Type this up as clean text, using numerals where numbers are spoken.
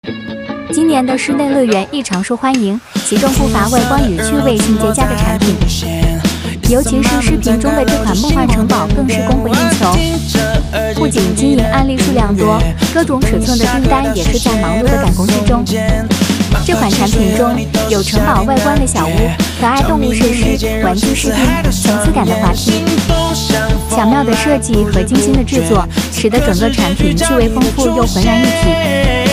今年的室内乐园异常受欢迎，其中不乏外观与趣味性叠加的产品。尤其是视频中的这款梦幻城堡更是供不应求。不仅经营案例数量多，各种尺寸的订单也是在忙碌的赶工之中。这款产品中有城堡外观的小屋、可爱动物设施、玩具士兵、层次感的滑梯。巧妙的设计和精心的制作，使得整个产品趣味丰富又浑然一体。